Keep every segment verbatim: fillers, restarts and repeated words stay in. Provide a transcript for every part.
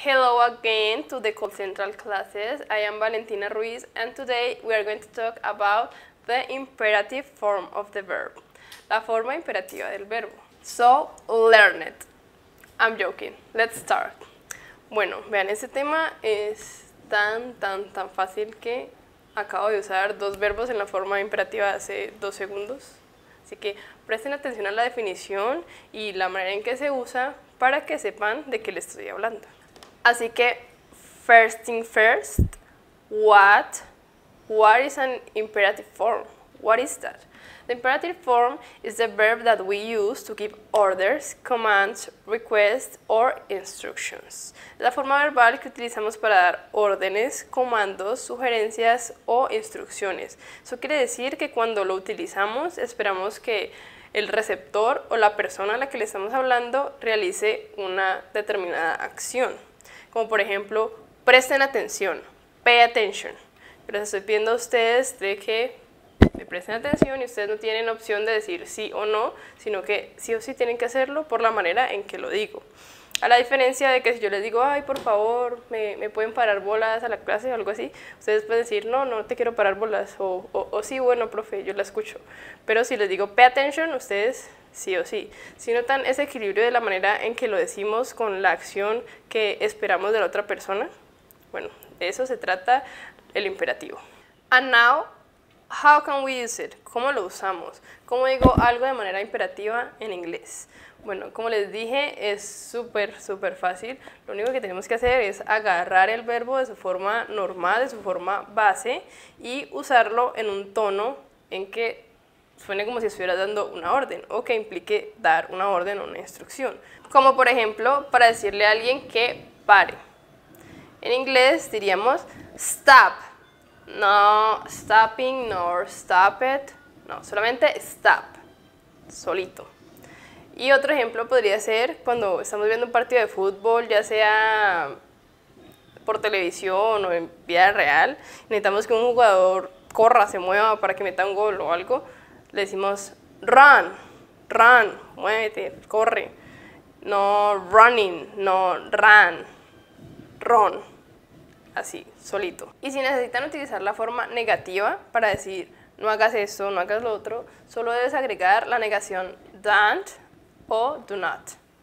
Hello again to the Call Central classes. I am Valentina Ruiz and today we are going to talk about the imperative form of the verb. La forma imperativa del verbo. So, learn it. I'm joking. Let's start. Bueno, vean, este tema es tan, tan, tan fácil que acabo de usar dos verbos en la forma imperativa hace dos segundos. Así que presten atención a la definición y la manera en que se usa para que sepan de qué les estoy hablando. Así que, first thing first, what, what is an imperative form? What is that? The imperative form is the verb that we use to give orders, commands, requests, or instructions. La forma verbal que utilizamos para dar órdenes, comandos, sugerencias o instrucciones. Eso quiere decir que cuando lo utilizamos esperamos que el receptor o la persona a la que le estamos hablando realice una determinada acción. Como por ejemplo, presten atención, pay attention. Yo les estoy pidiendo a ustedes de que me presten atención y ustedes no tienen opción de decir sí o no, sino que sí o sí tienen que hacerlo por la manera en que lo digo. A la diferencia de que si yo les digo, ay, por favor, me, me pueden parar bolas a la clase o algo así, ustedes pueden decir, no, no te quiero parar bolas, o, o, o sí, bueno, profe, yo la escucho. Pero si les digo, pay attention, ustedes sí o sí. Si notan ese equilibrio de la manera en que lo decimos con la acción que esperamos de la otra persona, bueno, de eso se trata el imperativo. And now, how can we use it? ¿Cómo lo usamos? ¿Cómo digo algo de manera imperativa en inglés? Bueno, como les dije, es súper, súper fácil. Lo único que tenemos que hacer es agarrar el verbo de su forma normal, de su forma base, y usarlo en un tono en que suene como si estuvieras dando una orden o que implique dar una orden o una instrucción. Como por ejemplo, para decirle a alguien que pare. En inglés diríamos stop. No stopping, nor stop it. No, solamente stop. Solito. Y otro ejemplo podría ser cuando estamos viendo un partido de fútbol, ya sea por televisión o en vida real, necesitamos que un jugador corra, se mueva para que meta un gol o algo, le decimos run, run, muévete, corre. No running, no run, run, así, solito. Y si necesitan utilizar la forma negativa para decir no hagas esto, no hagas lo otro, solo debes agregar la negación don't o do not.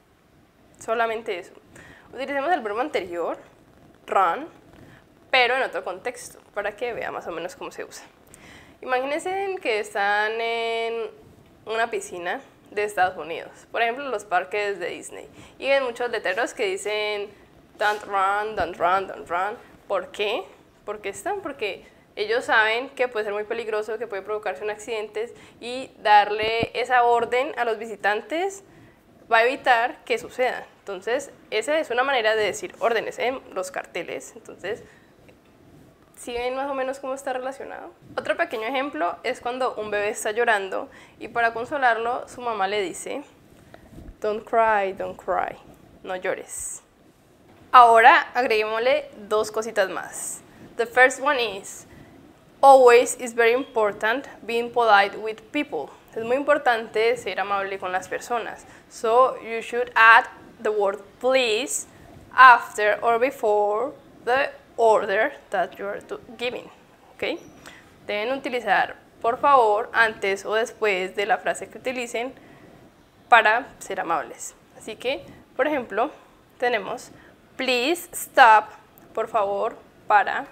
Solamente eso. Utilicemos el verbo anterior, run, pero en otro contexto, para que vea más o menos cómo se usa. Imagínense que están en una piscina de Estados Unidos, por ejemplo los parques de Disney, y ven muchos letreros que dicen don't run, don't run, don't run. ¿Por qué? ¿Por qué están? Porque ellos saben que puede ser muy peligroso, que puede provocarse un accidente, y darle esa orden a los visitantes va a evitar que suceda. Entonces, esa es una manera de decir órdenes en los carteles. Entonces, ¿sí ven más o menos cómo está relacionado? Otro pequeño ejemplo es cuando un bebé está llorando y para consolarlo su mamá le dice don't cry, don't cry, no llores. Ahora agreguémosle dos cositas más. The first one is always is very important being polite with people. Es muy importante ser amable con las personas. So you should add the word please after or before the order that you are giving. ¿Okay? Deben utilizar por favor antes o después de la frase que utilicen para ser amables. Así que, por ejemplo, tenemos please stop, por favor, para,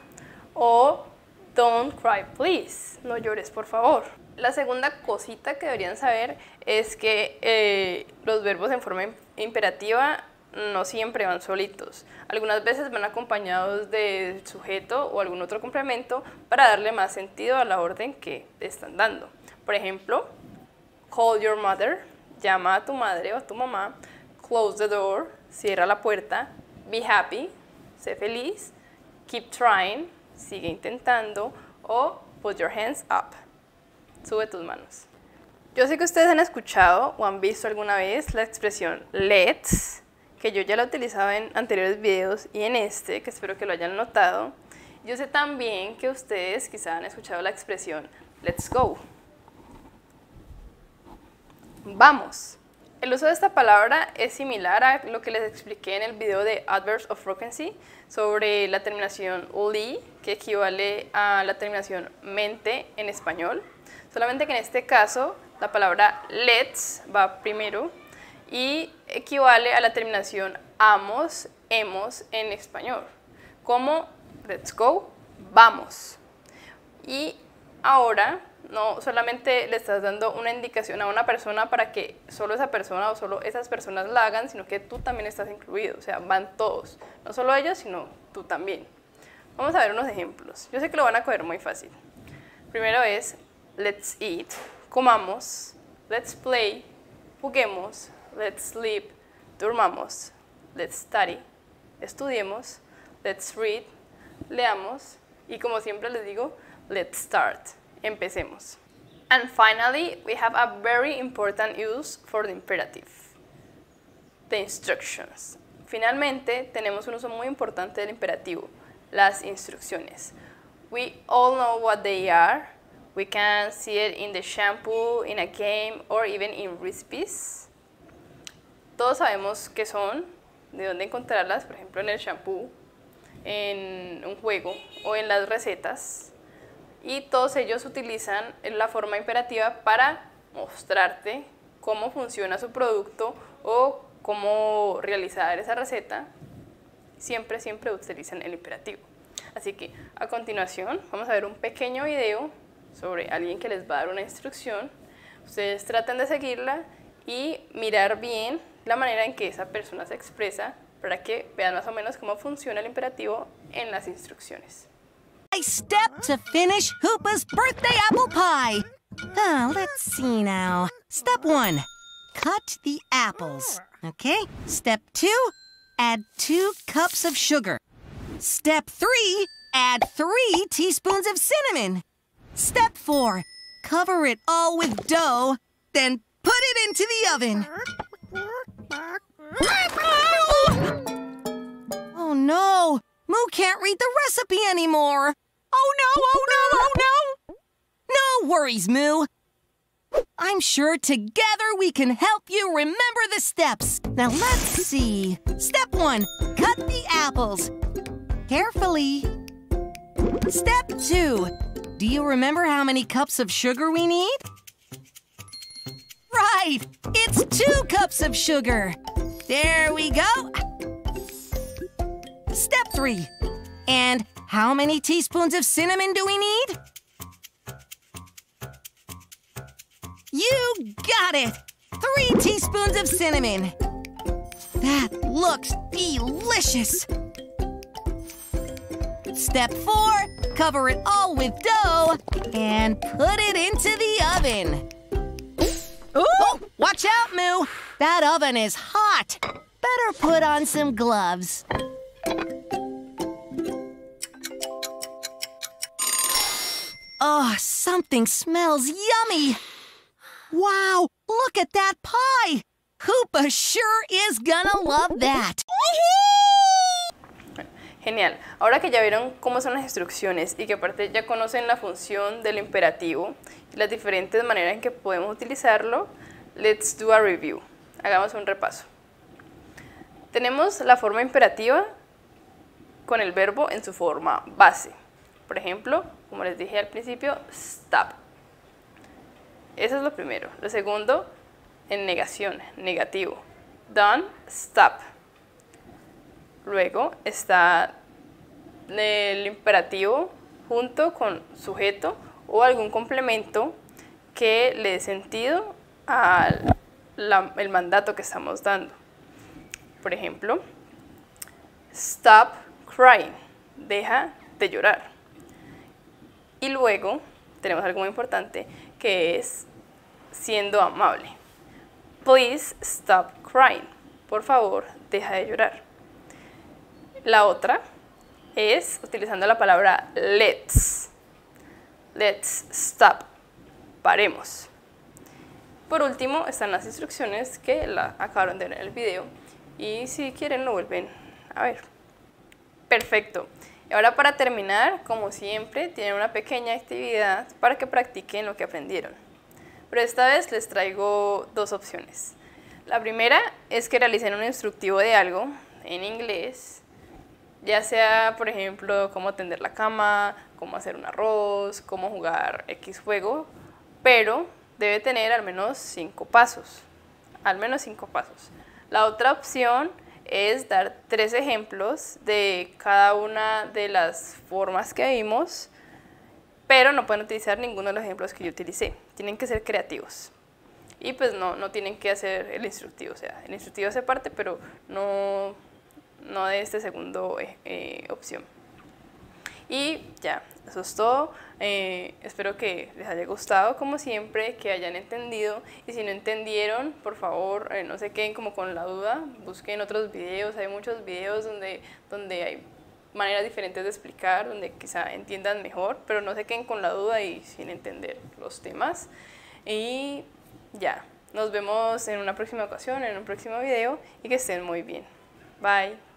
o don't cry please, no llores por favor. La segunda cosita que deberían saber es que eh, los verbos en forma imperativa no siempre van solitos. Algunas veces van acompañados del sujeto o algún otro complemento para darle más sentido a la orden que están dando. Por ejemplo, call your mother, llama a tu madre o a tu mamá, close the door, cierra la puerta, be happy, sé feliz, keep trying, sigue intentando, o put your hands up, sube tus manos. Yo sé que ustedes han escuchado o han visto alguna vez la expresión let's, que yo ya la he utilizado en anteriores videos y en este, que espero que lo hayan notado. Yo sé también que ustedes quizá han escuchado la expresión let's go. Vamos, El uso de esta palabra es similar a lo que les expliqué en el video de Adverbs of Frequency sobre la terminación li, que equivale a la terminación mente en español. Solamente que en este caso la palabra let's va primero y equivale a la terminación amos, hemos en español, como let's go, vamos. Y ahora no solamente le estás dando una indicación a una persona para que solo esa persona o solo esas personas la hagan, sino que tú también estás incluido, o sea, van todos, no solo ellos, sino tú también. Vamos a ver unos ejemplos. Yo sé que lo van a coger muy fácil. Primero es let's eat, comamos, let's play, juguemos, let's sleep, durmamos, let's study, estudiemos, let's read, leamos y como siempre les digo, let's start. Empecemos. And finally, we have a very important use for the imperative, the instructions. Finalmente, tenemos un uso muy importante del imperativo, las instrucciones. We all know what they are. We can see it in the shampoo, in a game, or even in recipes. Todos sabemos qué son, de dónde encontrarlas, por ejemplo en el shampoo, en un juego o en las recetas. Y todos ellos utilizan la forma imperativa para mostrarte cómo funciona su producto o cómo realizar esa receta. Siempre, siempre utilizan el imperativo. Así que a continuación vamos a ver un pequeño video sobre alguien que les va a dar una instrucción. Ustedes traten de seguirla y mirar bien la manera en que esa persona se expresa para que vean más o menos cómo funciona el imperativo en las instrucciones. Step to finish Hoopa's birthday apple pie. Oh, let's see now. Step one, cut the apples. Okay. Step two, add two cups of sugar. Step three, add three teaspoons of cinnamon. Step four, cover it all with dough, then put it into the oven. Oh no, Moo can't read the recipe anymore. Oh no, oh no, oh no! No worries, Moo. I'm sure together we can help you remember the steps. Now let's see. Step one, cut the apples. Carefully. Step two, do you remember how many cups of sugar we need? Right, it's two cups of sugar. There we go. Step three, and how many teaspoons of cinnamon do we need? You got it! Three teaspoons of cinnamon. That looks delicious. Step four, cover it all with dough and put it into the oven. Oh, watch out, Moo. That oven is hot. Better put on some gloves. Oh, something smells yummy. Wow, look at that pie. Hoopa sure is gonna love that. Genial. Ahora que ya vieron cómo son las instrucciones y que aparte ya conocen la función del imperativo y las diferentes maneras en que podemos utilizarlo, let's do a review. Hagamos un repaso. Tenemos la forma imperativa con el verbo en su forma base. Por ejemplo, como les dije al principio, stop. Eso es lo primero. Lo segundo, en negación, negativo. Don't stop. Luego está el imperativo junto con sujeto o algún complemento que le dé sentido al el mandato que estamos dando. Por ejemplo, stop crying. Deja de llorar. Y luego tenemos algo muy importante que es siendo amable. Please stop crying. Por favor, deja de llorar. La otra es utilizando la palabra let's. Let's stop. Paremos. Por último están las instrucciones que la acabaron de ver en el video y si quieren lo vuelven a ver. Perfecto. Y ahora para terminar, como siempre, tienen una pequeña actividad para que practiquen lo que aprendieron. Pero esta vez les traigo dos opciones. La primera es que realicen un instructivo de algo en inglés, ya sea, por ejemplo, cómo tender la cama, cómo hacer un arroz, cómo jugar X juego, pero debe tener al menos cinco pasos, al menos cinco pasos. La otra opción es dar tres ejemplos de cada una de las formas que vimos, pero no pueden utilizar ninguno de los ejemplos que yo utilicé, tienen que ser creativos. Y pues no, no tienen que hacer el instructivo, o sea, el instructivo hace parte, pero no, no de este segundo eh, opción. Y ya, eso es todo. Eh, espero que les haya gustado, como siempre, que hayan entendido. Y si no entendieron, por favor, eh, no se queden como con la duda. Busquen otros videos. Hay muchos videos donde, donde hay maneras diferentes de explicar, donde quizá entiendan mejor. Pero no se queden con la duda y sin entender los temas. Y ya, nos vemos en una próxima ocasión, en un próximo video. Y que estén muy bien. Bye.